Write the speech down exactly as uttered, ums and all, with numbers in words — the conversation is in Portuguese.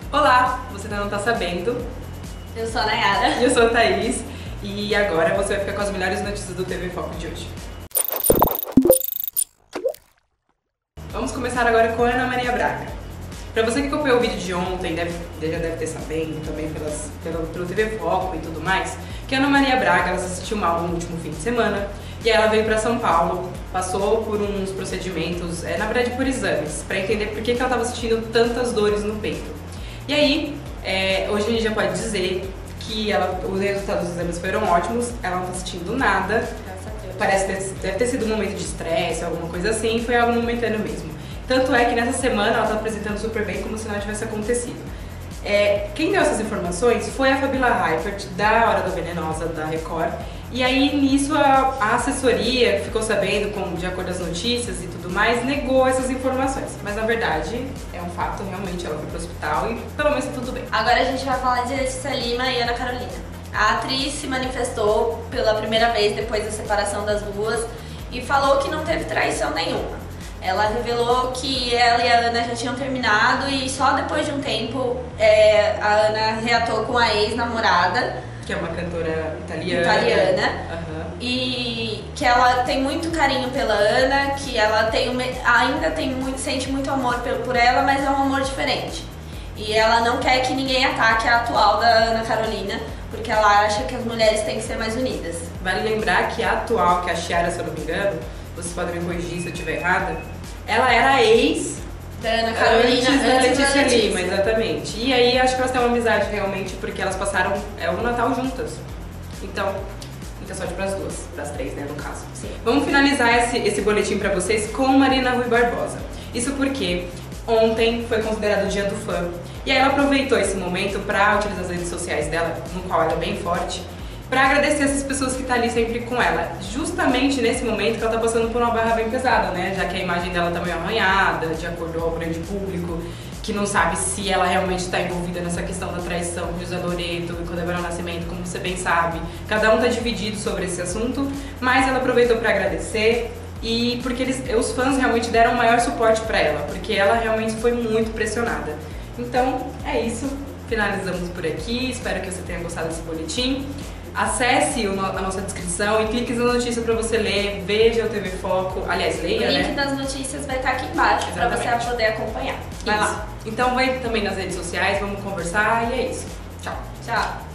Olá, você ainda não tá sabendo. Eu sou a Nayara. E eu sou a Thaís. E agora você vai ficar com as melhores notícias do T V Foco de hoje. Vamos começar agora com a Ana Maria Braga. Pra você que acompanhou o vídeo de ontem, deve, já deve ter sabendo também pelas, pelo, pelo T V Foco e tudo mais, que a Ana Maria Braga ela assistiu mal no último fim de semana e aí ela veio pra São Paulo, passou por uns procedimentos, é, na verdade por exames, pra entender por que, que ela tava sentindo tantas dores no peito. E aí, é, hoje a gente já pode dizer que ela, os resultados dos exames foram ótimos, ela não tá sentindo nada, parece que deve ter sido um momento de estresse, alguma coisa assim, foi algo momentâneo mesmo. Tanto é que nessa semana ela tá apresentando super bem, como se nada tivesse acontecido. É, quem deu essas informações foi a Fabíola Heifert, da Hora do Venenosa, da Record. E aí, nisso, a, a assessoria, que ficou sabendo, com, de acordo com as notícias e tudo mais, negou essas informações. Mas, na verdade, é um fato, realmente, ela foi pro hospital e pelo menos tá tudo bem. Agora a gente vai falar de Letícia Lima e Ana Carolina. A atriz se manifestou pela primeira vez depois da separação das duas e falou que não teve traição nenhuma. Ela revelou que ela e a Ana já tinham terminado e só depois de um tempo é, a Ana reatou com a ex-namorada, que é uma cantora italiana. italiana Uhum. E que ela tem muito carinho pela Ana, que ela tem, ainda tem muito, sente muito amor por ela, mas é um amor diferente. E ela não quer que ninguém ataque a atual da Ana Carolina, porque ela acha que as mulheres têm que ser mais unidas. Vale lembrar que a atual, que é a Chiara, se eu não me engano, vocês podem me corrigir se eu estiver errada, ela era a ex da Ana Carolina, antes da antes Letícia da Letícia. Lima, exatamente. E aí acho que elas têm uma amizade realmente, porque elas passaram é, o Natal juntas. Então, muita sorte pras duas, pras três, né, no caso. Sim. Vamos finalizar esse, esse boletim pra vocês com Marina Rui Barbosa. Isso porque ontem foi considerado o dia do fã. E aí ela aproveitou esse momento pra utilizar as redes sociais dela, no qual ela é bem forte, pra agradecer essas pessoas que tá ali sempre com ela. Justamente nesse momento que ela tá passando por uma barra bem pesada, né? Já que a imagem dela tá meio arranhada, de acordo ao grande público, que não sabe se ela realmente tá envolvida nessa questão da traição de José Loreto e com Débora Nascimento, como você bem sabe. Cada um tá dividido sobre esse assunto, mas ela aproveitou pra agradecer e porque eles, os fãs realmente deram o maior suporte pra ela, porque ela realmente foi muito pressionada. Então, é isso. Finalizamos por aqui. Espero que você tenha gostado desse boletim. Acesse o no, a nossa descrição e clique na notícia para você ler, veja o T V Foco, aliás, leia, né? O link né? das notícias vai estar aqui embaixo para você poder acompanhar. Vai isso. lá. Então vai também nas redes sociais, vamos conversar e é isso. Tchau. Tchau.